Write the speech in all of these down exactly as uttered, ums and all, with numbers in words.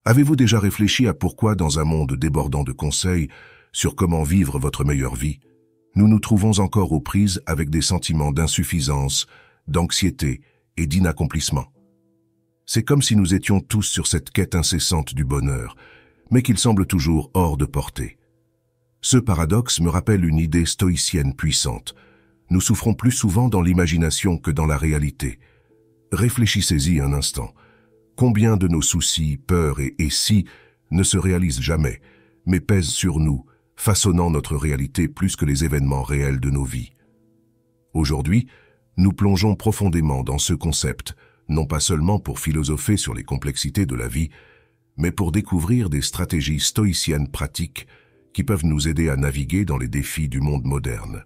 Avez-vous déjà réfléchi à pourquoi, dans un monde débordant de conseils sur comment vivre votre meilleure vie, nous nous trouvons encore aux prises avec des sentiments d'insuffisance, d'anxiété et d'inaccomplissement? C'est comme si nous étions tous sur cette quête incessante du bonheur, mais qu'il semble toujours hors de portée. Ce paradoxe me rappelle une idée stoïcienne puissante. Nous souffrons plus souvent dans l'imagination que dans la réalité. Réfléchissez-y un instant. Combien de nos soucis, peurs et et si ne se réalisent jamais, mais pèsent sur nous, façonnant notre réalité plus que les événements réels de nos vies. Aujourd'hui, nous plongeons profondément dans ce concept, non pas seulement pour philosopher sur les complexités de la vie, mais pour découvrir des stratégies stoïciennes pratiques qui peuvent nous aider à naviguer dans les défis du monde moderne.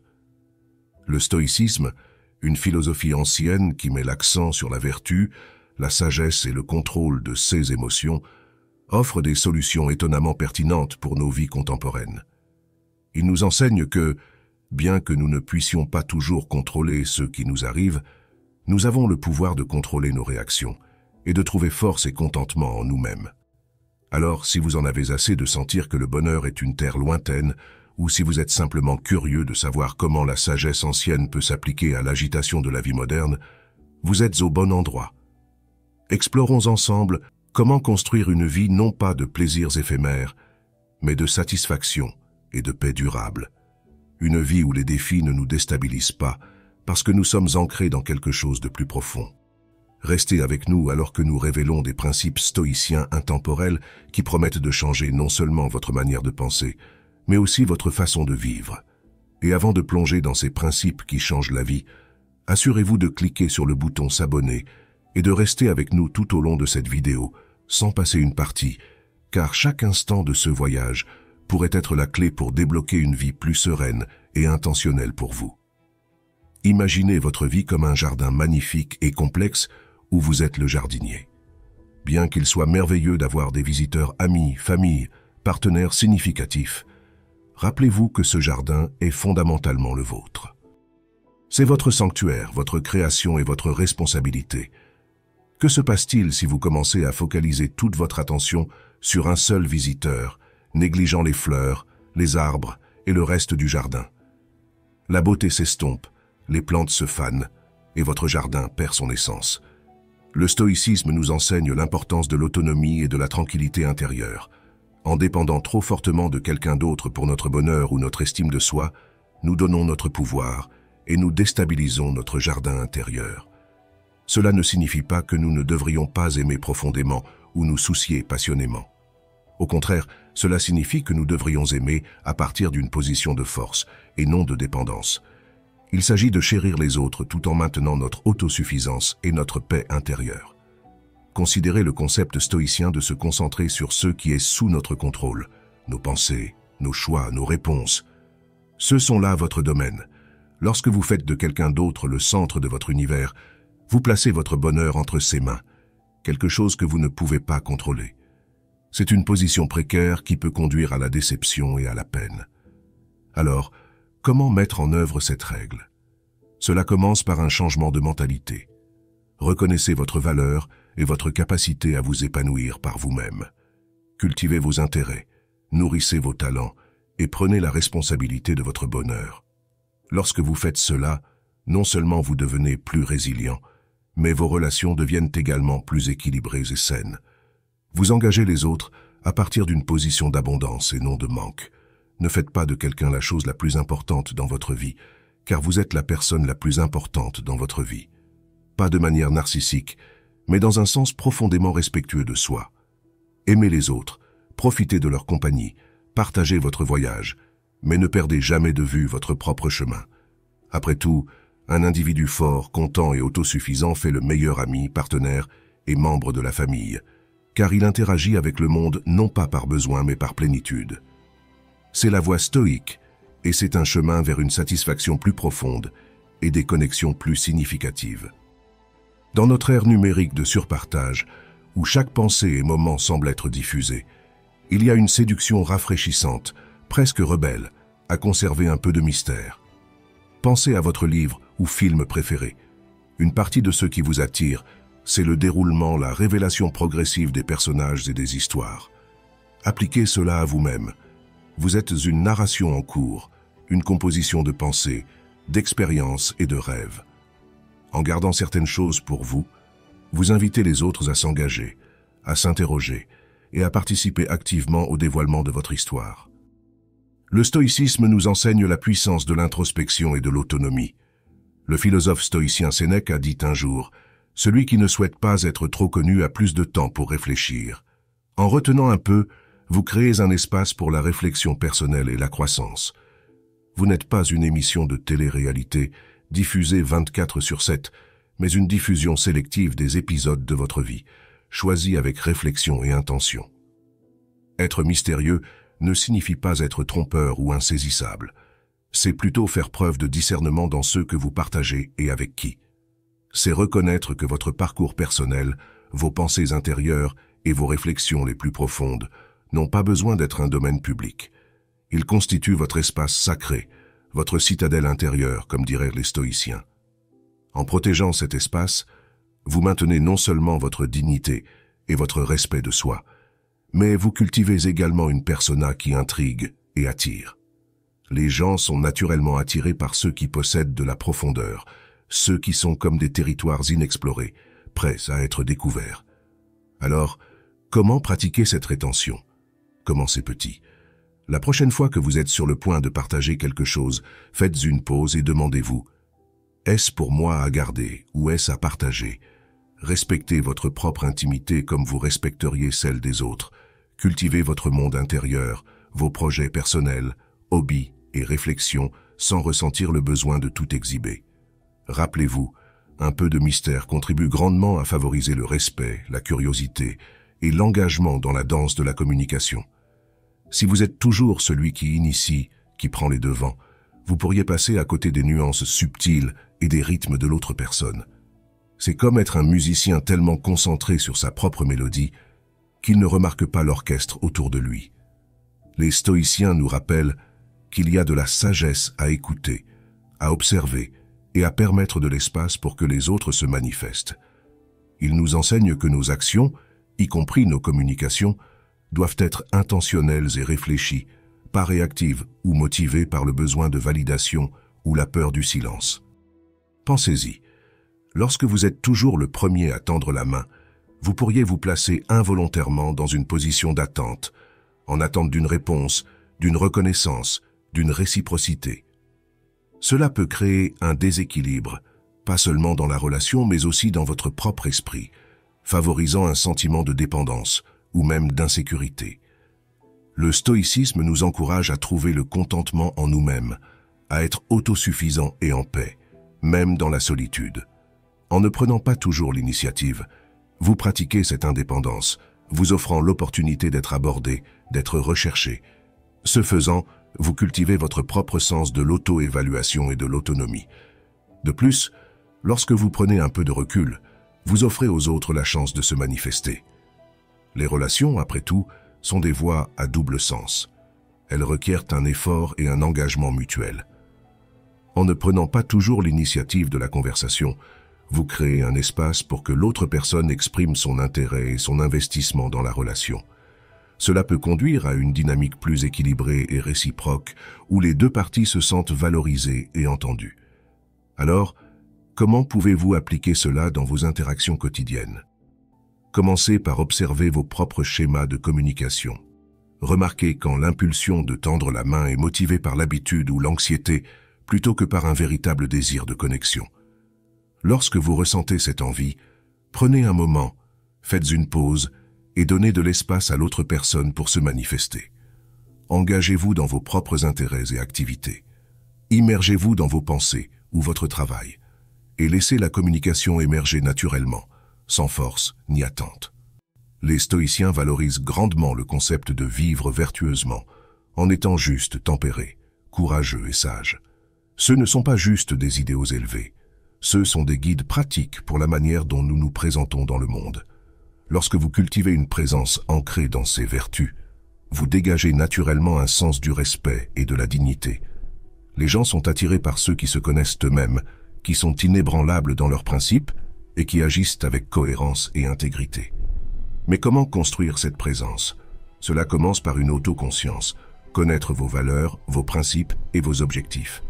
Le stoïcisme, une philosophie ancienne qui met l'accent sur la vertu, la sagesse et le contrôle de ses émotions, offre des solutions étonnamment pertinentes pour nos vies contemporaines. Il nous enseigne que, bien que nous ne puissions pas toujours contrôler ce qui nous arrive, nous avons le pouvoir de contrôler nos réactions et de trouver force et contentement en nous-mêmes. Alors, si vous en avez assez de sentir que le bonheur est une terre lointaine, ou si vous êtes simplement curieux de savoir comment la sagesse ancienne peut s'appliquer à l'agitation de la vie moderne, vous êtes au bon endroit. Explorons ensemble comment construire une vie non pas de plaisirs éphémères, mais de satisfaction et de paix durable. Une vie où les défis ne nous déstabilisent pas, parce que nous sommes ancrés dans quelque chose de plus profond. Restez avec nous alors que nous révélons des principes stoïciens intemporels qui promettent de changer non seulement votre manière de penser, mais aussi votre façon de vivre. Et avant de plonger dans ces principes qui changent la vie, assurez-vous de cliquer sur le bouton s'abonner et de rester avec nous tout au long de cette vidéo, sans passer une partie, car chaque instant de ce voyage pourrait être la clé pour débloquer une vie plus sereine et intentionnelle pour vous. Imaginez votre vie comme un jardin magnifique et complexe où vous êtes le jardinier. Bien qu'il soit merveilleux d'avoir des visiteurs amis, familles, partenaires significatifs, rappelez-vous que ce jardin est fondamentalement le vôtre. C'est votre sanctuaire, votre création et votre responsabilité. Que se passe-t-il si vous commencez à focaliser toute votre attention sur un seul visiteur, négligeant les fleurs, les arbres et le reste du jardin? La beauté s'estompe, les plantes se fanent et votre jardin perd son essence. Le stoïcisme nous enseigne l'importance de l'autonomie et de la tranquillité intérieure. En dépendant trop fortement de quelqu'un d'autre pour notre bonheur ou notre estime de soi, nous donnons notre pouvoir et nous déstabilisons notre jardin intérieur. Cela ne signifie pas que nous ne devrions pas aimer profondément ou nous soucier passionnément. Au contraire, cela signifie que nous devrions aimer à partir d'une position de force et non de dépendance. Il s'agit de chérir les autres tout en maintenant notre autosuffisance et notre paix intérieure. Considérez le concept stoïcien de se concentrer sur ce qui est sous notre contrôle, nos pensées, nos choix, nos réponses. Ceux sont là votre domaine. Lorsque vous faites de quelqu'un d'autre le centre de votre univers, vous placez votre bonheur entre ses mains, quelque chose que vous ne pouvez pas contrôler. C'est une position précaire qui peut conduire à la déception et à la peine. Alors, comment mettre en œuvre cette règle? Cela commence par un changement de mentalité. Reconnaissez votre valeur et votre capacité à vous épanouir par vous-même. Cultivez vos intérêts, nourrissez vos talents et prenez la responsabilité de votre bonheur. Lorsque vous faites cela, non seulement vous devenez plus résilient, mais vos relations deviennent également plus équilibrées et saines. Vous engagez les autres à partir d'une position d'abondance et non de manque. Ne faites pas de quelqu'un la chose la plus importante dans votre vie, car vous êtes la personne la plus importante dans votre vie. Pas de manière narcissique, mais dans un sens profondément respectueux de soi. Aimez les autres, profitez de leur compagnie, partagez votre voyage, mais ne perdez jamais de vue votre propre chemin. Après tout, un individu fort, content et autosuffisant fait le meilleur ami, partenaire et membre de la famille, car il interagit avec le monde non pas par besoin mais par plénitude. C'est la voie stoïque, et c'est un chemin vers une satisfaction plus profonde et des connexions plus significatives. Dans notre ère numérique de surpartage, où chaque pensée et moment semble être diffusée, il y a une séduction rafraîchissante, presque rebelle, à conserver un peu de mystère. Pensez à votre livre ou film préféré. Une partie de ce qui vous attire, c'est le déroulement, la révélation progressive des personnages et des histoires. Appliquez cela à vous-même. Vous êtes une narration en cours, une composition de pensées, d'expériences et de rêves. En gardant certaines choses pour vous, vous invitez les autres à s'engager, à s'interroger et à participer activement au dévoilement de votre histoire. Le stoïcisme nous enseigne la puissance de l'introspection et de l'autonomie. Le philosophe stoïcien Sénèque a dit un jour « Celui qui ne souhaite pas être trop connu a plus de temps pour réfléchir. » En retenant un peu, vous créez un espace pour la réflexion personnelle et la croissance. Vous n'êtes pas une émission de télé-réalité diffusée vingt-quatre sur sept, mais une diffusion sélective des épisodes de votre vie, choisis avec réflexion et intention. Être mystérieux ne signifie pas être trompeur ou insaisissable. C'est plutôt faire preuve de discernement dans ceux que vous partagez et avec qui. C'est reconnaître que votre parcours personnel, vos pensées intérieures et vos réflexions les plus profondes n'ont pas besoin d'être un domaine public. Ils constituent votre espace sacré, votre citadelle intérieure, comme diraient les stoïciens. En protégeant cet espace, vous maintenez non seulement votre dignité et votre respect de soi, mais vous cultivez également une persona qui intrigue et attire. Les gens sont naturellement attirés par ceux qui possèdent de la profondeur, ceux qui sont comme des territoires inexplorés, prêts à être découverts. Alors, comment pratiquer cette rétention? Commencez petit. La prochaine fois que vous êtes sur le point de partager quelque chose, faites une pause et demandez-vous « Est-ce pour moi à garder ou est-ce à partager ?» Respectez votre propre intimité comme vous respecteriez celle des autres. Cultivez votre monde intérieur, vos projets personnels, hobbies et réflexions sans ressentir le besoin de tout exhiber. Rappelez-vous, un peu de mystère contribue grandement à favoriser le respect, la curiosité et l'engagement dans la danse de la communication. Si vous êtes toujours celui qui initie, qui prend les devants, vous pourriez passer à côté des nuances subtiles et des rythmes de l'autre personne. C'est comme être un musicien tellement concentré sur sa propre mélodie qu'il ne remarque pas l'orchestre autour de lui. Les stoïciens nous rappellent qu'il y a de la sagesse à écouter, à observer et à permettre de l'espace pour que les autres se manifestent. Ils nous enseignent que nos actions, y compris nos communications, doivent être intentionnelles et réfléchies, pas réactives ou motivées par le besoin de validation ou la peur du silence. Pensez-y. Lorsque vous êtes toujours le premier à tendre la main, vous pourriez vous placer involontairement dans une position d'attente, en attente d'une réponse, d'une reconnaissance, d'une réciprocité. Cela peut créer un déséquilibre, pas seulement dans la relation, mais aussi dans votre propre esprit, favorisant un sentiment de dépendance ou même d'insécurité. Le stoïcisme nous encourage à trouver le contentement en nous-mêmes, à être autosuffisants et en paix, même dans la solitude. En ne prenant pas toujours l'initiative, vous pratiquez cette indépendance, vous offrant l'opportunité d'être abordé, d'être recherché. Ce faisant, vous cultivez votre propre sens de l'auto-évaluation et de l'autonomie. De plus, lorsque vous prenez un peu de recul, vous offrez aux autres la chance de se manifester. Les relations, après tout, sont des voies à double sens. Elles requièrent un effort et un engagement mutuel. En ne prenant pas toujours l'initiative de la conversation, vous créez un espace pour que l'autre personne exprime son intérêt et son investissement dans la relation. Cela peut conduire à une dynamique plus équilibrée et réciproque, où les deux parties se sentent valorisées et entendues. Alors, comment pouvez-vous appliquer cela dans vos interactions quotidiennes? Commencez par observer vos propres schémas de communication. Remarquez quand l'impulsion de tendre la main est motivée par l'habitude ou l'anxiété, plutôt que par un véritable désir de connexion. Lorsque vous ressentez cette envie, prenez un moment, faites une pause et donnez de l'espace à l'autre personne pour se manifester. Engagez-vous dans vos propres intérêts et activités. Immergez-vous dans vos pensées ou votre travail et laissez la communication émerger naturellement, sans force ni attente. Les stoïciens valorisent grandement le concept de vivre vertueusement, en étant juste, tempéré, courageux et sage. Ce ne sont pas juste des idéaux élevés. Ceux sont des guides pratiques pour la manière dont nous nous présentons dans le monde. Lorsque vous cultivez une présence ancrée dans ces vertus, vous dégagez naturellement un sens du respect et de la dignité. Les gens sont attirés par ceux qui se connaissent eux-mêmes, qui sont inébranlables dans leurs principes et qui agissent avec cohérence et intégrité. Mais comment construire cette présence? Cela commence par une autoconscience, connaître vos valeurs, vos principes et vos objectifs.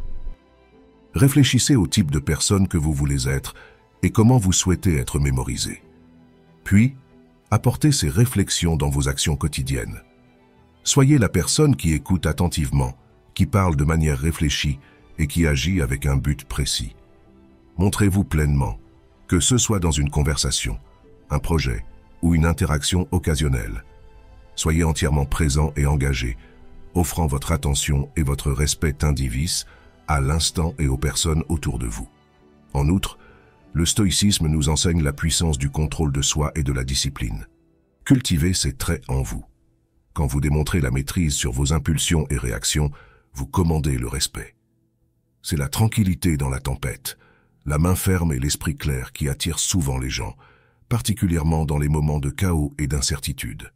Réfléchissez au type de personne que vous voulez être et comment vous souhaitez être mémorisé. Puis, apportez ces réflexions dans vos actions quotidiennes. Soyez la personne qui écoute attentivement, qui parle de manière réfléchie et qui agit avec un but précis. Montrez-vous pleinement, que ce soit dans une conversation, un projet ou une interaction occasionnelle. Soyez entièrement présent et engagé, offrant votre attention et votre respect indivis à l'instant et aux personnes autour de vous. En outre, le stoïcisme nous enseigne la puissance du contrôle de soi et de la discipline. Cultivez ces traits en vous. Quand vous démontrez la maîtrise sur vos impulsions et réactions, vous commandez le respect. C'est la tranquillité dans la tempête, la main ferme et l'esprit clair qui attirent souvent les gens, particulièrement dans les moments de chaos et d'incertitude.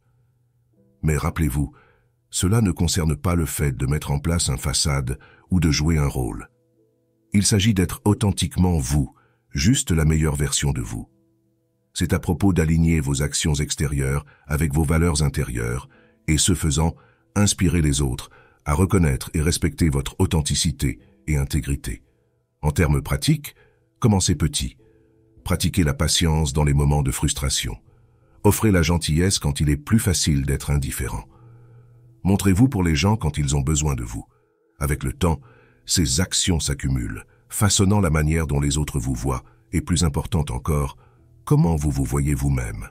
Mais rappelez-vous, cela ne concerne pas le fait de mettre en place un façade ou de jouer un rôle. Il s'agit d'être authentiquement vous, juste la meilleure version de vous. C'est à propos d'aligner vos actions extérieures avec vos valeurs intérieures et, ce faisant, inspirer les autres à reconnaître et respecter votre authenticité et intégrité. En termes pratiques, commencez petit. Pratiquez la patience dans les moments de frustration. Offrez la gentillesse quand il est plus facile d'être indifférent. Montrez-vous pour les gens quand ils ont besoin de vous. Avec le temps, ces actions s'accumulent, façonnant la manière dont les autres vous voient, et plus important encore, comment vous vous voyez vous-même.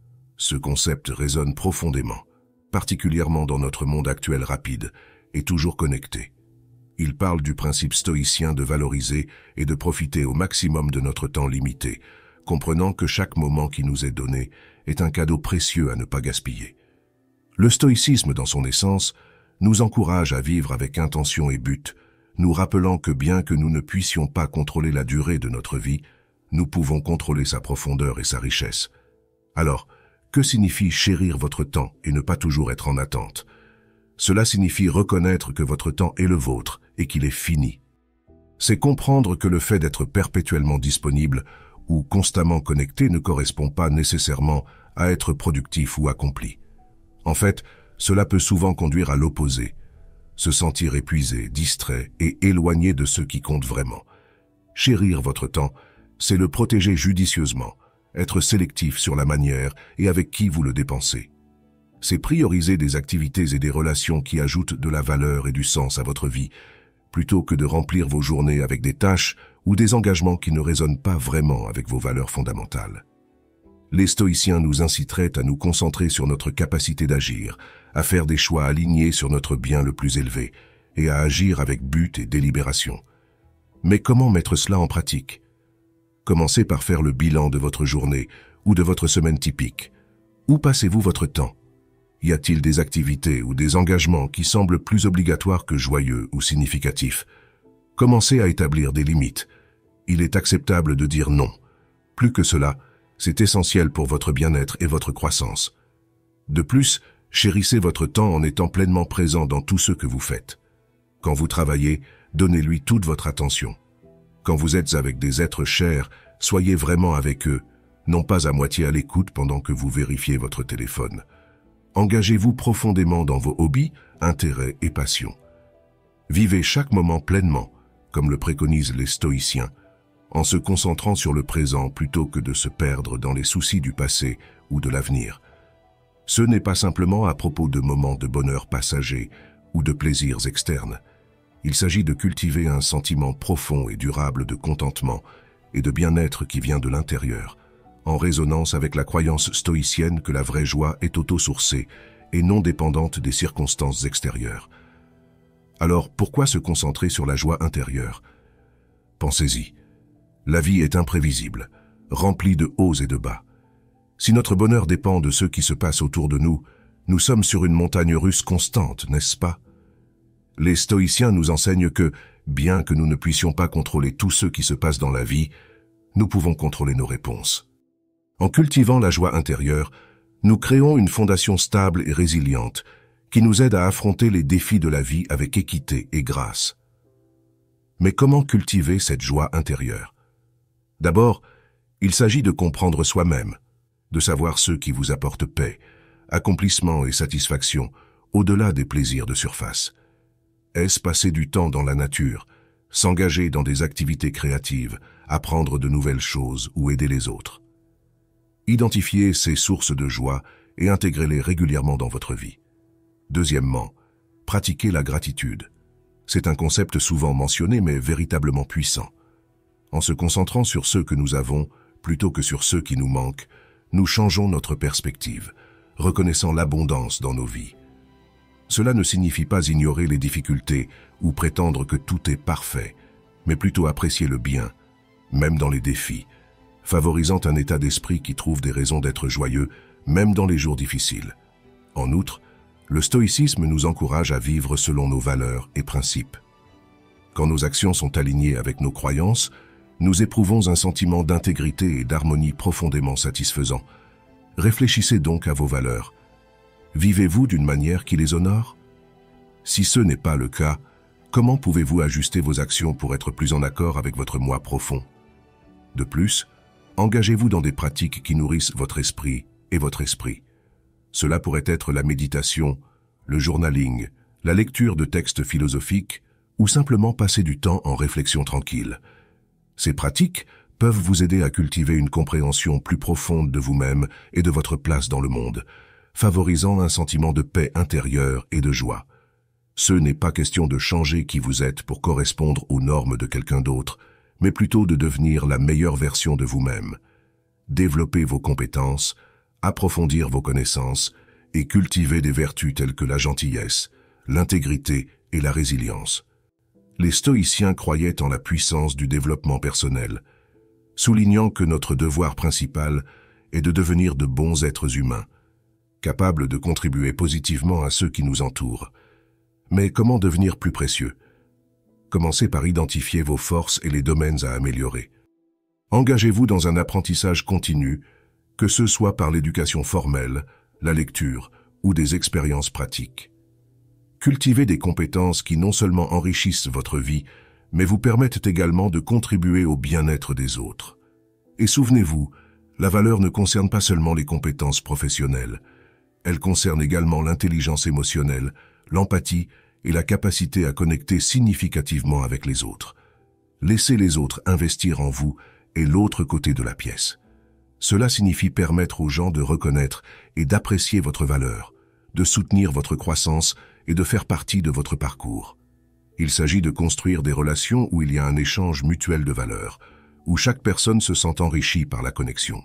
Ce concept résonne profondément, particulièrement dans notre monde actuel rapide et toujours connecté. Il parle du principe stoïcien de valoriser et de profiter au maximum de notre temps limité, comprenant que chaque moment qui nous est donné est un cadeau précieux à ne pas gaspiller. Le stoïcisme, dans son essence, nous encourage à vivre avec intention et but, nous rappelant que bien que nous ne puissions pas contrôler la durée de notre vie, nous pouvons contrôler sa profondeur et sa richesse. Alors, que signifie chérir votre temps et ne pas toujours être en attente? Cela signifie reconnaître que votre temps est le vôtre et qu'il est fini. C'est comprendre que le fait d'être perpétuellement disponible ou constamment connecté ne correspond pas nécessairement à être productif ou accompli. En fait, cela peut souvent conduire à l'opposé, se sentir épuisé, distrait et éloigné de ce qui compte vraiment. Chérir votre temps, c'est le protéger judicieusement, être sélectif sur la manière et avec qui vous le dépensez. C'est prioriser des activités et des relations qui ajoutent de la valeur et du sens à votre vie, plutôt que de remplir vos journées avec des tâches ou des engagements qui ne résonnent pas vraiment avec vos valeurs fondamentales. Les stoïciens nous inciteraient à nous concentrer sur notre capacité d'agir, à faire des choix alignés sur notre bien le plus élevé et à agir avec but et délibération. Mais comment mettre cela en pratique? Commencez par faire le bilan de votre journée ou de votre semaine typique. Où passez-vous votre temps? Y a-t-il des activités ou des engagements qui semblent plus obligatoires que joyeux ou significatifs? Commencez à établir des limites. Il est acceptable de dire non. Plus que cela, c'est essentiel pour votre bien-être et votre croissance. De plus, chérissez votre temps en étant pleinement présent dans tout ce que vous faites. Quand vous travaillez, donnez-lui toute votre attention. Quand vous êtes avec des êtres chers, soyez vraiment avec eux, non pas à moitié à l'écoute pendant que vous vérifiez votre téléphone. Engagez-vous profondément dans vos hobbies, intérêts et passions. Vivez chaque moment pleinement, comme le préconisent les stoïciens, en se concentrant sur le présent plutôt que de se perdre dans les soucis du passé ou de l'avenir. Ce n'est pas simplement à propos de moments de bonheur passager ou de plaisirs externes. Il s'agit de cultiver un sentiment profond et durable de contentement et de bien-être qui vient de l'intérieur, en résonance avec la croyance stoïcienne que la vraie joie est auto-sourcée et non dépendante des circonstances extérieures. Alors, pourquoi se concentrer sur la joie intérieure? Pensez-y. La vie est imprévisible, remplie de hauts et de bas. Si notre bonheur dépend de ce qui se passe autour de nous, nous sommes sur une montagne russe constante, n'est-ce pas? Les stoïciens nous enseignent que, bien que nous ne puissions pas contrôler tout ce qui se passe dans la vie, nous pouvons contrôler nos réponses. En cultivant la joie intérieure, nous créons une fondation stable et résiliente qui nous aide à affronter les défis de la vie avec équité et grâce. Mais comment cultiver cette joie intérieure? D'abord, Il s'agit de comprendre soi-même, de savoir ce qui vous apporte paix, accomplissement et satisfaction, au-delà des plaisirs de surface. Est-ce passer du temps dans la nature, s'engager dans des activités créatives, apprendre de nouvelles choses ou aider les autres? Identifiez ces sources de joie et intégrez-les régulièrement dans votre vie. Deuxièmement, pratiquez la gratitude. C'est un concept souvent mentionné mais véritablement puissant. En se concentrant sur ceux que nous avons, plutôt que sur ceux qui nous manquent, nous changeons notre perspective, reconnaissant l'abondance dans nos vies. Cela ne signifie pas ignorer les difficultés ou prétendre que tout est parfait, mais plutôt apprécier le bien, même dans les défis, favorisant un état d'esprit qui trouve des raisons d'être joyeux, même dans les jours difficiles. En outre, le stoïcisme nous encourage à vivre selon nos valeurs et principes. Quand nos actions sont alignées avec nos croyances, nous éprouvons un sentiment d'intégrité et d'harmonie profondément satisfaisant. Réfléchissez donc à vos valeurs. Vivez-vous d'une manière qui les honore? Si ce n'est pas le cas, comment pouvez-vous ajuster vos actions pour être plus en accord avec votre moi profond? De plus, engagez-vous dans des pratiques qui nourrissent votre esprit et votre esprit. Cela pourrait être la méditation, le journaling, la lecture de textes philosophiques ou simplement passer du temps en réflexion tranquille. Ces pratiques peuvent vous aider à cultiver une compréhension plus profonde de vous-même et de votre place dans le monde, favorisant un sentiment de paix intérieure et de joie. Ce n'est pas question de changer qui vous êtes pour correspondre aux normes de quelqu'un d'autre, mais plutôt de devenir la meilleure version de vous-même. Développer vos compétences, approfondir vos connaissances et cultiver des vertus telles que la gentillesse, l'intégrité et la résilience. Les stoïciens croyaient en la puissance du développement personnel, soulignant que notre devoir principal est de devenir de bons êtres humains, capables de contribuer positivement à ceux qui nous entourent. Mais comment devenir plus précieux? Commencez par identifier vos forces et les domaines à améliorer. Engagez-vous dans un apprentissage continu, que ce soit par l'éducation formelle, la lecture ou des expériences pratiques. Cultivez des compétences qui non seulement enrichissent votre vie, mais vous permettent également de contribuer au bien-être des autres. Et souvenez-vous, la valeur ne concerne pas seulement les compétences professionnelles, elle concerne également l'intelligence émotionnelle, l'empathie et la capacité à connecter significativement avec les autres. Laissez les autres investir en vous est l'autre côté de la pièce. Cela signifie permettre aux gens de reconnaître et d'apprécier votre valeur, de soutenir votre croissance et de faire partie de votre parcours. Il s'agit de construire des relations où il y a un échange mutuel de valeurs, où chaque personne se sent enrichie par la connexion.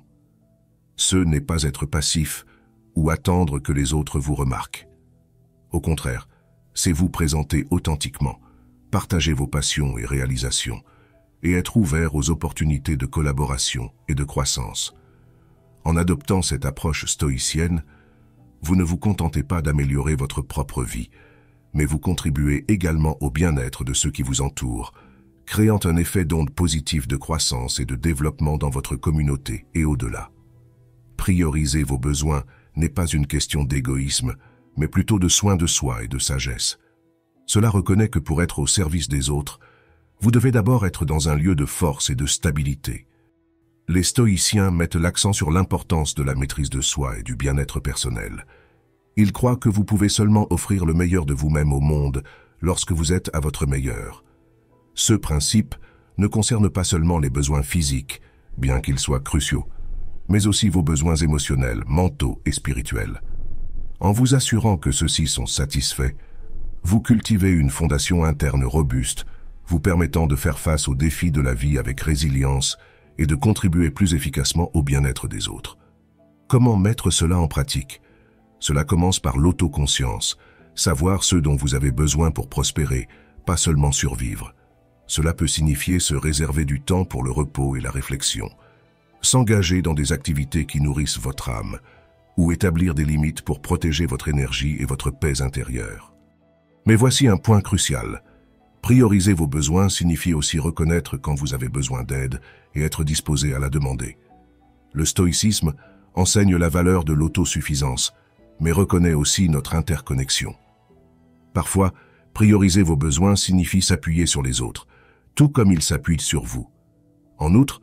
Ce n'est pas être passif ou attendre que les autres vous remarquent. Au contraire, c'est vous présenter authentiquement, partager vos passions et réalisations, et être ouvert aux opportunités de collaboration et de croissance. En adoptant cette approche stoïcienne, vous ne vous contentez pas d'améliorer votre propre vie, mais vous contribuez également au bien-être de ceux qui vous entourent, créant un effet d'onde positive de croissance et de développement dans votre communauté et au-delà. Prioriser vos besoins n'est pas une question d'égoïsme, mais plutôt de soin de soi et de sagesse. Cela reconnaît que pour être au service des autres, vous devez d'abord être dans un lieu de force et de stabilité. Les stoïciens mettent l'accent sur l'importance de la maîtrise de soi et du bien-être personnel. Ils croient que vous pouvez seulement offrir le meilleur de vous-même au monde lorsque vous êtes à votre meilleur. Ce principe ne concerne pas seulement les besoins physiques, bien qu'ils soient cruciaux, mais aussi vos besoins émotionnels, mentaux et spirituels. En vous assurant que ceux-ci sont satisfaits, vous cultivez une fondation interne robuste, vous permettant de faire face aux défis de la vie avec résilience et de contribuer plus efficacement au bien-être des autres. Comment mettre cela en pratique? Cela commence par l'autoconscience, savoir ce dont vous avez besoin pour prospérer, pas seulement survivre. Cela peut signifier se réserver du temps pour le repos et la réflexion, s'engager dans des activités qui nourrissent votre âme, ou établir des limites pour protéger votre énergie et votre paix intérieure. Mais voici un point crucial. Prioriser vos besoins signifie aussi reconnaître quand vous avez besoin d'aide et être disposé à la demander. Le stoïcisme enseigne la valeur de l'autosuffisance, mais reconnaît aussi notre interconnexion. Parfois, prioriser vos besoins signifie s'appuyer sur les autres, tout comme ils s'appuient sur vous. En outre,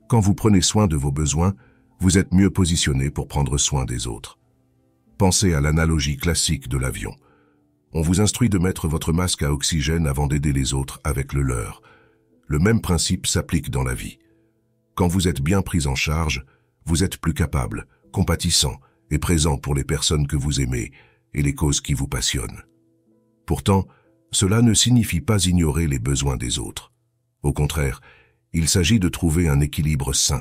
Quand vous prenez soin de vos besoins, vous êtes mieux positionné pour prendre soin des autres. Pensez à l'analogie classique de l'avion. On vous instruit de mettre votre masque à oxygène avant d'aider les autres avec le leur. Le même principe s'applique dans la vie. Quand vous êtes bien pris en charge, vous êtes plus capable, compatissant et présent pour les personnes que vous aimez et les causes qui vous passionnent. Pourtant, cela ne signifie pas ignorer les besoins des autres. Au contraire, il s'agit de trouver un équilibre sain.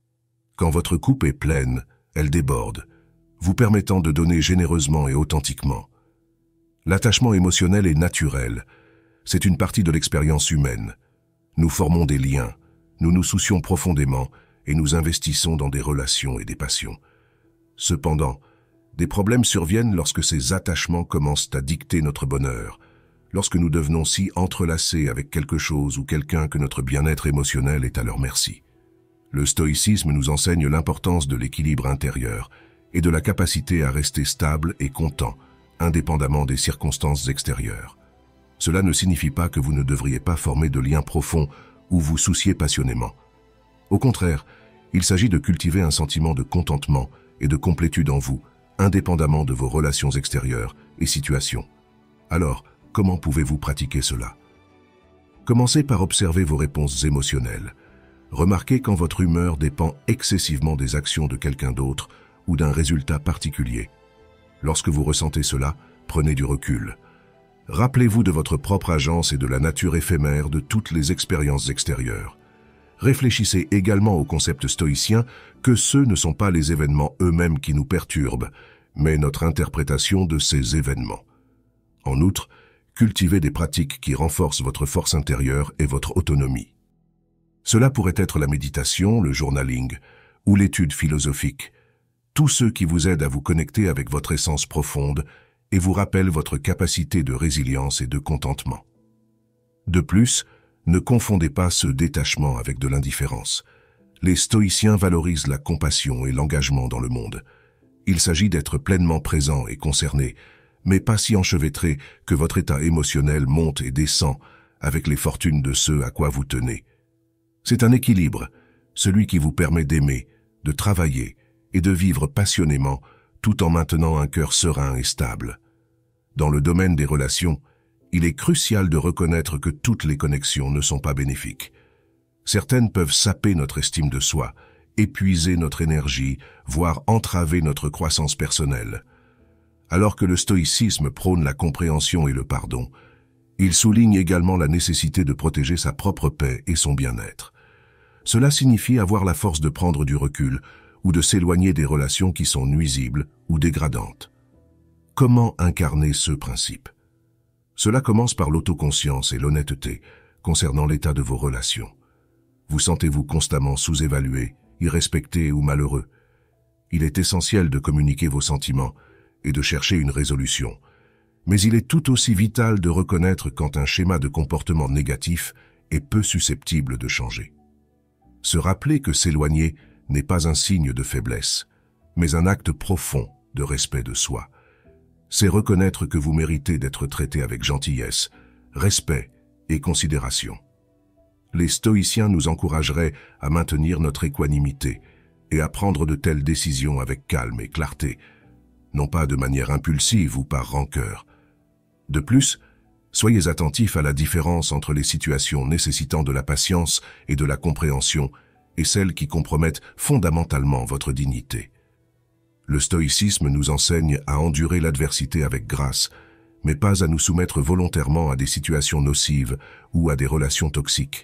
Quand votre coupe est pleine, elle déborde, vous permettant de donner généreusement et authentiquement. L'attachement émotionnel est naturel. C'est une partie de l'expérience humaine. Nous formons des liens, nous nous soucions profondément et nous investissons dans des relations et des passions. Cependant, des problèmes surviennent lorsque ces attachements commencent à dicter notre bonheur, lorsque nous devenons si entrelacés avec quelque chose ou quelqu'un que notre bien-être émotionnel est à leur merci. Le stoïcisme nous enseigne l'importance de l'équilibre intérieur et de la capacité à rester stable et content, indépendamment des circonstances extérieures. Cela ne signifie pas que vous ne devriez pas former de liens profonds ou vous soucier passionnément. Au contraire, il s'agit de cultiver un sentiment de contentement et de complétude en vous, indépendamment de vos relations extérieures et situations. Alors, comment pouvez-vous pratiquer cela? Commencez par observer vos réponses émotionnelles. Remarquez quand votre humeur dépend excessivement des actions de quelqu'un d'autre ou d'un résultat particulier. Lorsque vous ressentez cela, prenez du recul. Rappelez-vous de votre propre agence et de la nature éphémère de toutes les expériences extérieures. Réfléchissez également au concept stoïcien que ceux ne sont pas les événements eux-mêmes qui nous perturbent, mais notre interprétation de ces événements. En outre, cultivez des pratiques qui renforcent votre force intérieure et votre autonomie. Cela pourrait être la méditation, le journaling ou l'étude philosophique. Tous ceux qui vous aident à vous connecter avec votre essence profonde et vous rappellent votre capacité de résilience et de contentement. De plus, ne confondez pas ce détachement avec de l'indifférence. Les stoïciens valorisent la compassion et l'engagement dans le monde. Il s'agit d'être pleinement présent et concerné, mais pas si enchevêtré que votre état émotionnel monte et descend avec les fortunes de ceux à quoi vous tenez. C'est un équilibre, celui qui vous permet d'aimer, de travailler et de vivre passionnément tout en maintenant un cœur serein et stable. Dans le domaine des relations, il est crucial de reconnaître que toutes les connexions ne sont pas bénéfiques. Certaines peuvent saper notre estime de soi, épuiser notre énergie, voire entraver notre croissance personnelle. Alors que le stoïcisme prône la compréhension et le pardon, il souligne également la nécessité de protéger sa propre paix et son bien-être. Cela signifie avoir la force de prendre du recul ou de s'éloigner des relations qui sont nuisibles ou dégradantes. Comment incarner ce principe? Cela commence par l'autoconscience et l'honnêteté concernant l'état de vos relations. Vous sentez-vous constamment sous-évalué, irrespecté ou malheureux? Il est essentiel de communiquer vos sentiments et de chercher une résolution. Mais il est tout aussi vital de reconnaître quand un schéma de comportement négatif est peu susceptible de changer. Se rappeler que s'éloigner n'est pas un signe de faiblesse, mais un acte profond de respect de soi. C'est reconnaître que vous méritez d'être traité avec gentillesse, respect et considération. Les stoïciens nous encourageraient à maintenir notre équanimité et à prendre de telles décisions avec calme et clarté, non pas de manière impulsive ou par rancœur. De plus, soyez attentifs à la différence entre les situations nécessitant de la patience et de la compréhension et celles qui compromettent fondamentalement votre dignité. Le stoïcisme nous enseigne à endurer l'adversité avec grâce, mais pas à nous soumettre volontairement à des situations nocives ou à des relations toxiques.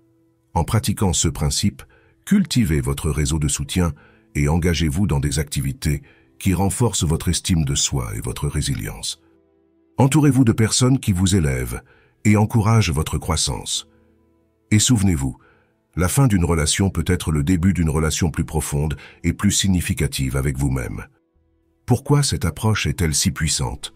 En pratiquant ce principe, cultivez votre réseau de soutien et engagez-vous dans des activités qui renforcent votre estime de soi et votre résilience. Entourez-vous de personnes qui vous élèvent et encouragent votre croissance. Et souvenez-vous, la fin d'une relation peut être le début d'une relation plus profonde et plus significative avec vous-même. Pourquoi cette approche est-elle si puissante?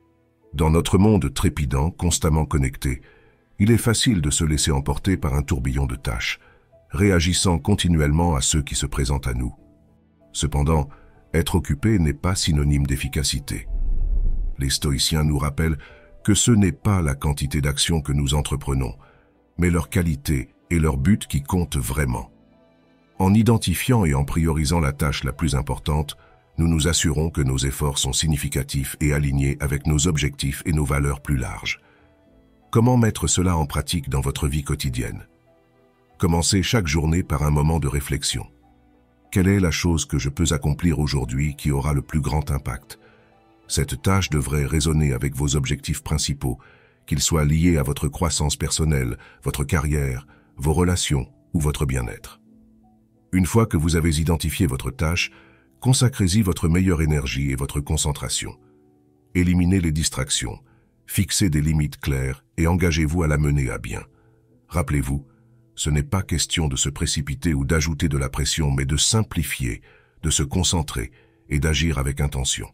Dans notre monde trépidant, constamment connecté, il est facile de se laisser emporter par un tourbillon de tâches, réagissant continuellement à ceux qui se présentent à nous. Cependant, être occupé n'est pas synonyme d'efficacité. Les stoïciens nous rappellent que ce n'est pas la quantité d'actions que nous entreprenons, mais leur qualité et leur but qui comptent vraiment. En identifiant et en priorisant la tâche la plus importante, nous nous assurons que nos efforts sont significatifs et alignés avec nos objectifs et nos valeurs plus larges. Comment mettre cela en pratique dans votre vie quotidienne? Commencez chaque journée par un moment de réflexion. Quelle est la chose que je peux accomplir aujourd'hui qui aura le plus grand impact? Cette tâche devrait résonner avec vos objectifs principaux, qu'ils soient liés à votre croissance personnelle, votre carrière, vos relations ou votre bien-être. Une fois que vous avez identifié votre tâche, consacrez-y votre meilleure énergie et votre concentration. Éliminez les distractions, fixez des limites claires et engagez-vous à la mener à bien. Rappelez-vous, ce n'est pas question de se précipiter ou d'ajouter de la pression, mais de simplifier, de se concentrer et d'agir avec intention.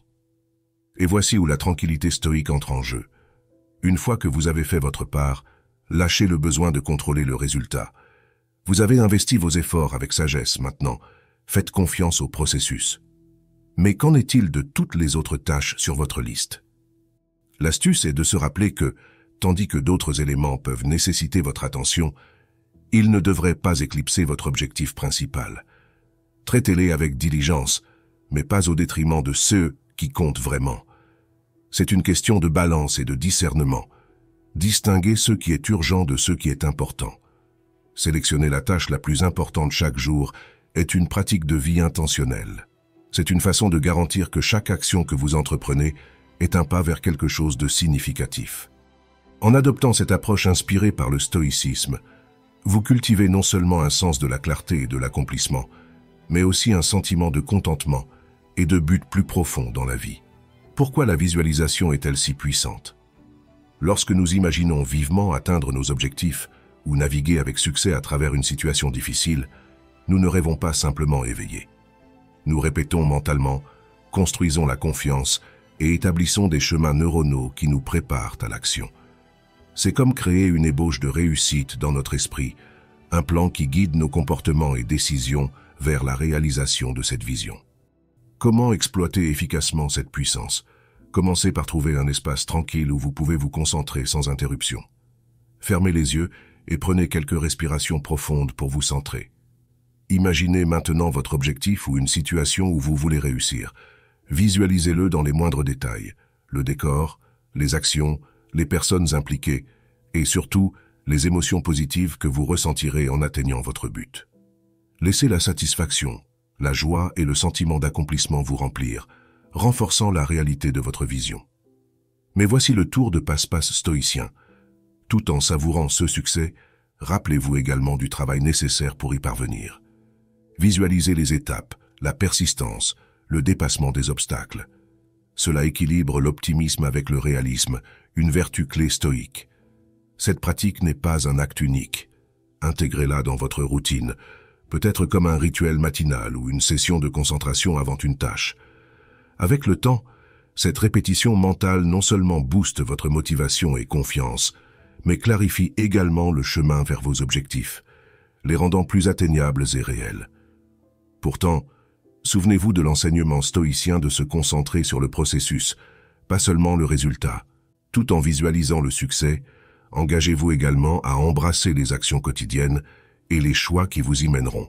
Et voici où la tranquillité stoïque entre en jeu. Une fois que vous avez fait votre part, lâchez le besoin de contrôler le résultat. Vous avez investi vos efforts avec sagesse maintenant. Faites confiance au processus. Mais qu'en est-il de toutes les autres tâches sur votre liste? L'astuce est de se rappeler que, tandis que d'autres éléments peuvent nécessiter votre attention, ils ne devraient pas éclipser votre objectif principal. Traitez-les avec diligence, mais pas au détriment de ceux qui comptent vraiment. C'est une question de balance et de discernement. Distinguez ce qui est urgent de ce qui est important. Sélectionner la tâche la plus importante chaque jour est une pratique de vie intentionnelle. C'est une façon de garantir que chaque action que vous entreprenez est un pas vers quelque chose de significatif. En adoptant cette approche inspirée par le stoïcisme, vous cultivez non seulement un sens de la clarté et de l'accomplissement, mais aussi un sentiment de contentement et de but plus profond dans la vie. Pourquoi la visualisation est-elle si puissante? Lorsque nous imaginons vivement atteindre nos objectifs ou naviguer avec succès à travers une situation difficile, nous ne rêvons pas simplement éveillés. Nous répétons mentalement, construisons la confiance et établissons des chemins neuronaux qui nous préparent à l'action. C'est comme créer une ébauche de réussite dans notre esprit, un plan qui guide nos comportements et décisions vers la réalisation de cette vision. Comment exploiter efficacement cette puissance? Commencez par trouver un espace tranquille où vous pouvez vous concentrer sans interruption. Fermez les yeux et prenez quelques respirations profondes pour vous centrer. Imaginez maintenant votre objectif ou une situation où vous voulez réussir. Visualisez-le dans les moindres détails, le décor, les actions, les personnes impliquées et surtout les émotions positives que vous ressentirez en atteignant votre but. Laissez la satisfaction, la joie et le sentiment d'accomplissement vous remplir, renforçant la réalité de votre vision. Mais voici le tour de passe-passe stoïcien. Tout en savourant ce succès, rappelez-vous également du travail nécessaire pour y parvenir. Visualisez les étapes, la persistance, le dépassement des obstacles. Cela équilibre l'optimisme avec le réalisme, une vertu clé stoïque. Cette pratique n'est pas un acte unique. Intégrez-la dans votre routine, peut-être comme un rituel matinal ou une session de concentration avant une tâche. Avec le temps, cette répétition mentale non seulement booste votre motivation et confiance, mais clarifie également le chemin vers vos objectifs, les rendant plus atteignables et réels. Pourtant, souvenez-vous de l'enseignement stoïcien de se concentrer sur le processus, pas seulement le résultat. Tout en visualisant le succès, engagez-vous également à embrasser les actions quotidiennes et les choix qui vous y mèneront.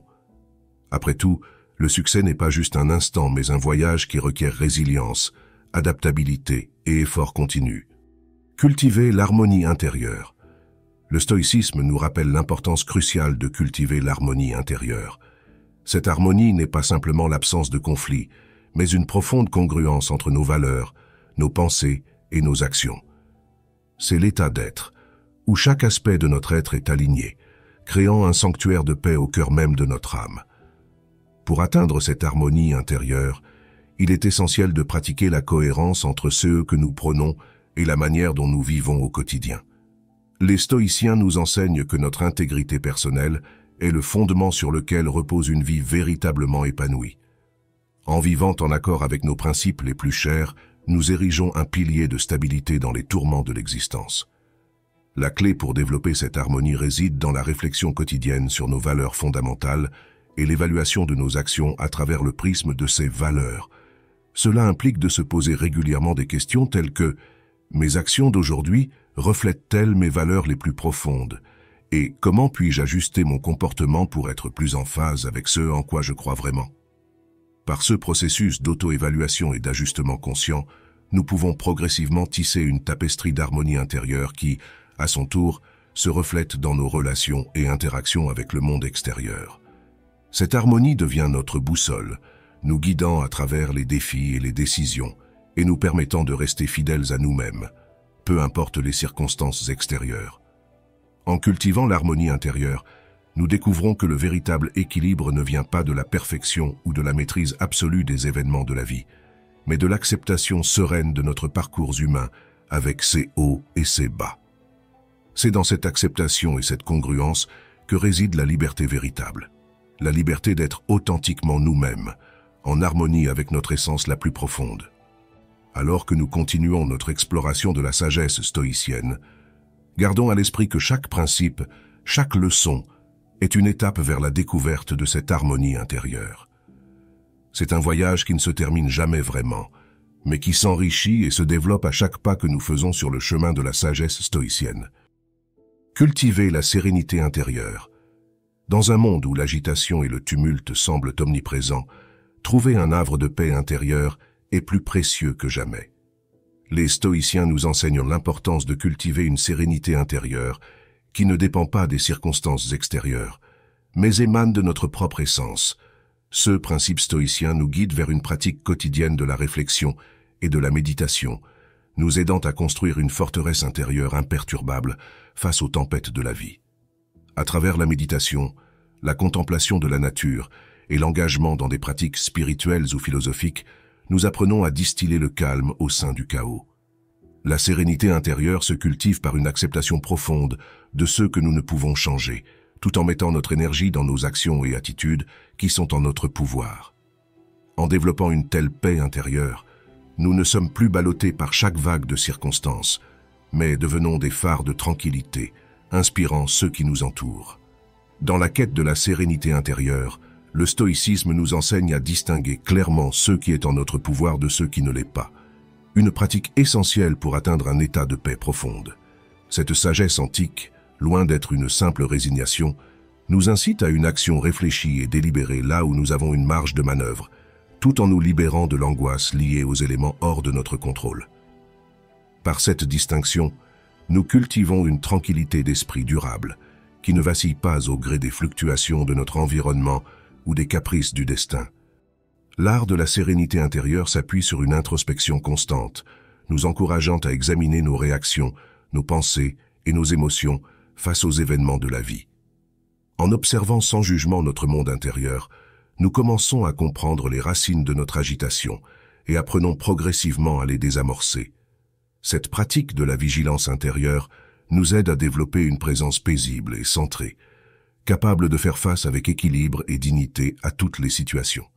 Après tout, le succès n'est pas juste un instant, mais un voyage qui requiert résilience, adaptabilité et effort continu. Cultivez l'harmonie intérieure. Le stoïcisme nous rappelle l'importance cruciale de cultiver l'harmonie intérieure. Cette harmonie n'est pas simplement l'absence de conflit, mais une profonde congruence entre nos valeurs, nos pensées et nos actions. C'est l'état d'être, où chaque aspect de notre être est aligné, créant un sanctuaire de paix au cœur même de notre âme. Pour atteindre cette harmonie intérieure, il est essentiel de pratiquer la cohérence entre ce que nous prônons et la manière dont nous vivons au quotidien. Les stoïciens nous enseignent que notre intégrité personnelle est le fondement sur lequel repose une vie véritablement épanouie. En vivant en accord avec nos principes les plus chers, nous érigeons un pilier de stabilité dans les tourments de l'existence. La clé pour développer cette harmonie réside dans la réflexion quotidienne sur nos valeurs fondamentales et l'évaluation de nos actions à travers le prisme de ces valeurs. Cela implique de se poser régulièrement des questions telles que « Mes actions d'aujourd'hui reflètent-elles mes valeurs les plus profondes ?» Et comment puis-je ajuster mon comportement pour être plus en phase avec ce en quoi je crois vraiment? Par ce processus d'auto-évaluation et d'ajustement conscient, nous pouvons progressivement tisser une tapisserie d'harmonie intérieure qui, à son tour, se reflète dans nos relations et interactions avec le monde extérieur. Cette harmonie devient notre boussole, nous guidant à travers les défis et les décisions, et nous permettant de rester fidèles à nous-mêmes, peu importe les circonstances extérieures. En cultivant l'harmonie intérieure, nous découvrons que le véritable équilibre ne vient pas de la perfection ou de la maîtrise absolue des événements de la vie, mais de l'acceptation sereine de notre parcours humain avec ses hauts et ses bas. C'est dans cette acceptation et cette congruence que réside la liberté véritable, la liberté d'être authentiquement nous-mêmes, en harmonie avec notre essence la plus profonde. Alors que nous continuons notre exploration de la sagesse stoïcienne, gardons à l'esprit que chaque principe, chaque leçon, est une étape vers la découverte de cette harmonie intérieure. C'est un voyage qui ne se termine jamais vraiment, mais qui s'enrichit et se développe à chaque pas que nous faisons sur le chemin de la sagesse stoïcienne. Cultiver la sérénité intérieure. Dans un monde où l'agitation et le tumulte semblent omniprésents, trouver un havre de paix intérieure est plus précieux que jamais. Les stoïciens nous enseignent l'importance de cultiver une sérénité intérieure qui ne dépend pas des circonstances extérieures, mais émane de notre propre essence. Ce principe stoïcien nous guide vers une pratique quotidienne de la réflexion et de la méditation, nous aidant à construire une forteresse intérieure imperturbable face aux tempêtes de la vie. À travers la méditation, la contemplation de la nature et l'engagement dans des pratiques spirituelles ou philosophiques, nous apprenons à distiller le calme au sein du chaos. La sérénité intérieure se cultive par une acceptation profonde de ce que nous ne pouvons changer, tout en mettant notre énergie dans nos actions et attitudes qui sont en notre pouvoir. En développant une telle paix intérieure, nous ne sommes plus ballottés par chaque vague de circonstances, mais devenons des phares de tranquillité, inspirant ceux qui nous entourent. Dans la quête de la sérénité intérieure, le stoïcisme nous enseigne à distinguer clairement ce qui est en notre pouvoir de ce qui ne l'est pas. Une pratique essentielle pour atteindre un état de paix profonde. Cette sagesse antique, loin d'être une simple résignation, nous incite à une action réfléchie et délibérée là où nous avons une marge de manœuvre, tout en nous libérant de l'angoisse liée aux éléments hors de notre contrôle. Par cette distinction, nous cultivons une tranquillité d'esprit durable, qui ne vacille pas au gré des fluctuations de notre environnement ou des caprices du destin. L'art de la sérénité intérieure s'appuie sur une introspection constante, nous encourageant à examiner nos réactions, nos pensées et nos émotions face aux événements de la vie. En observant sans jugement notre monde intérieur, nous commençons à comprendre les racines de notre agitation et apprenons progressivement à les désamorcer. Cette pratique de la vigilance intérieure nous aide à développer une présence paisible et centrée, capable de faire face avec équilibre et dignité à toutes les situations.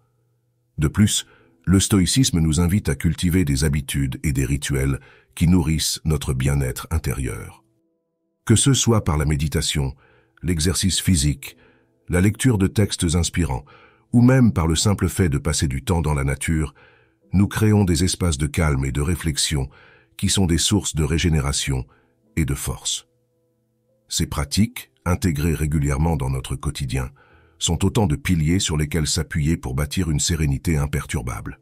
De plus, le stoïcisme nous invite à cultiver des habitudes et des rituels qui nourrissent notre bien-être intérieur. Que ce soit par la méditation, l'exercice physique, la lecture de textes inspirants, ou même par le simple fait de passer du temps dans la nature, nous créons des espaces de calme et de réflexion qui sont des sources de régénération et de force. Ces pratiques, intégrées régulièrement dans notre quotidien, sont autant de piliers sur lesquels s'appuyer pour bâtir une sérénité imperturbable.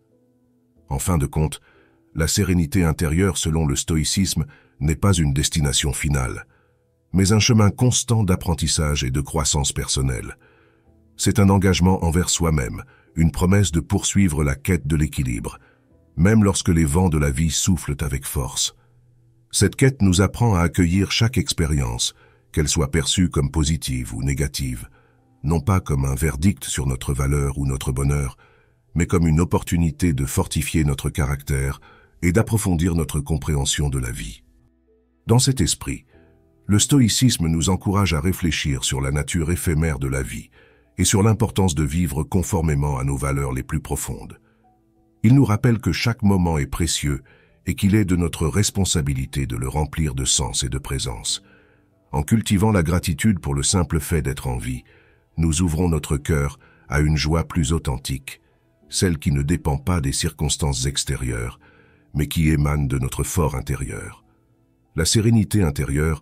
En fin de compte, la sérénité intérieure selon le stoïcisme n'est pas une destination finale, mais un chemin constant d'apprentissage et de croissance personnelle. C'est un engagement envers soi-même, une promesse de poursuivre la quête de l'équilibre, même lorsque les vents de la vie soufflent avec force. Cette quête nous apprend à accueillir chaque expérience, qu'elle soit perçue comme positive ou négative, non pas comme un verdict sur notre valeur ou notre bonheur, mais comme une opportunité de fortifier notre caractère et d'approfondir notre compréhension de la vie. Dans cet esprit, le stoïcisme nous encourage à réfléchir sur la nature éphémère de la vie et sur l'importance de vivre conformément à nos valeurs les plus profondes. Il nous rappelle que chaque moment est précieux et qu'il est de notre responsabilité de le remplir de sens et de présence. En cultivant la gratitude pour le simple fait d'être en vie, nous ouvrons notre cœur à une joie plus authentique, celle qui ne dépend pas des circonstances extérieures, mais qui émane de notre fort intérieur. La sérénité intérieure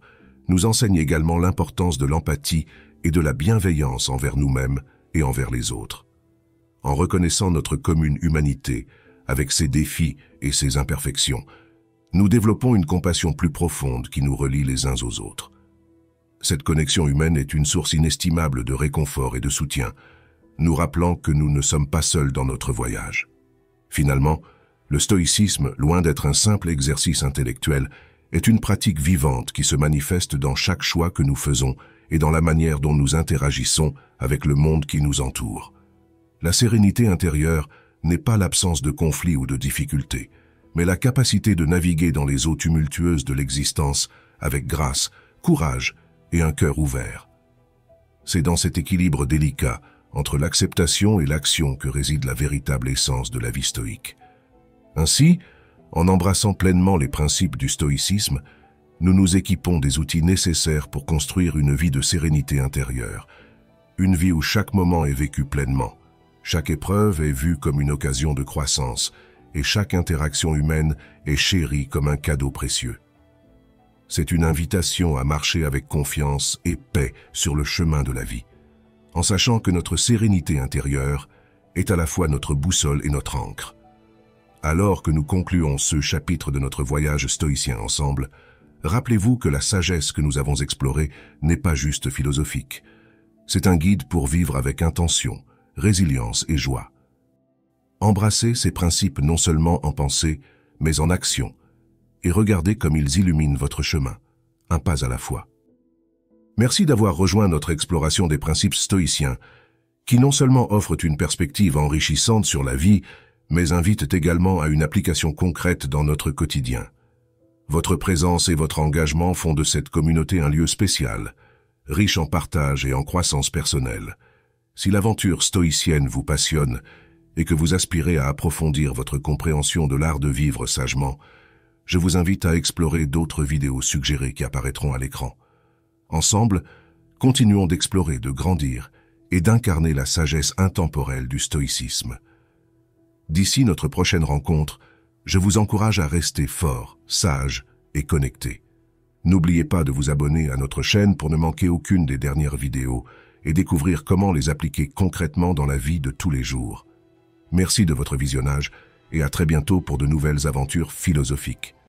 nous enseigne également l'importance de l'empathie et de la bienveillance envers nous-mêmes et envers les autres. En reconnaissant notre commune humanité, avec ses défis et ses imperfections, nous développons une compassion plus profonde qui nous relie les uns aux autres. Cette connexion humaine est une source inestimable de réconfort et de soutien, nous rappelant que nous ne sommes pas seuls dans notre voyage. Finalement, le stoïcisme, loin d'être un simple exercice intellectuel, est une pratique vivante qui se manifeste dans chaque choix que nous faisons et dans la manière dont nous interagissons avec le monde qui nous entoure. La sérénité intérieure n'est pas l'absence de conflits ou de difficultés, mais la capacité de naviguer dans les eaux tumultueuses de l'existence avec grâce, courage et un cœur ouvert. C'est dans cet équilibre délicat entre l'acceptation et l'action que réside la véritable essence de la vie stoïque. Ainsi, en embrassant pleinement les principes du stoïcisme, nous nous équipons des outils nécessaires pour construire une vie de sérénité intérieure, une vie où chaque moment est vécu pleinement, chaque épreuve est vue comme une occasion de croissance et chaque interaction humaine est chérie comme un cadeau précieux. C'est une invitation à marcher avec confiance et paix sur le chemin de la vie, en sachant que notre sérénité intérieure est à la fois notre boussole et notre ancre. Alors que nous concluons ce chapitre de notre voyage stoïcien ensemble, rappelez-vous que la sagesse que nous avons explorée n'est pas juste philosophique. C'est un guide pour vivre avec intention, résilience et joie. Embrassez ces principes non seulement en pensée, mais en action, et regardez comme ils illuminent votre chemin, un pas à la fois. Merci d'avoir rejoint notre exploration des principes stoïciens, qui non seulement offrent une perspective enrichissante sur la vie, mais invitent également à une application concrète dans notre quotidien. Votre présence et votre engagement font de cette communauté un lieu spécial, riche en partage et en croissance personnelle. Si l'aventure stoïcienne vous passionne et que vous aspirez à approfondir votre compréhension de l'art de vivre sagement, je vous invite à explorer d'autres vidéos suggérées qui apparaîtront à l'écran. Ensemble, continuons d'explorer, de grandir et d'incarner la sagesse intemporelle du stoïcisme. D'ici notre prochaine rencontre, je vous encourage à rester fort, sage et connecté. N'oubliez pas de vous abonner à notre chaîne pour ne manquer aucune des dernières vidéos et découvrir comment les appliquer concrètement dans la vie de tous les jours. Merci de votre visionnage et à très bientôt pour de nouvelles aventures philosophiques.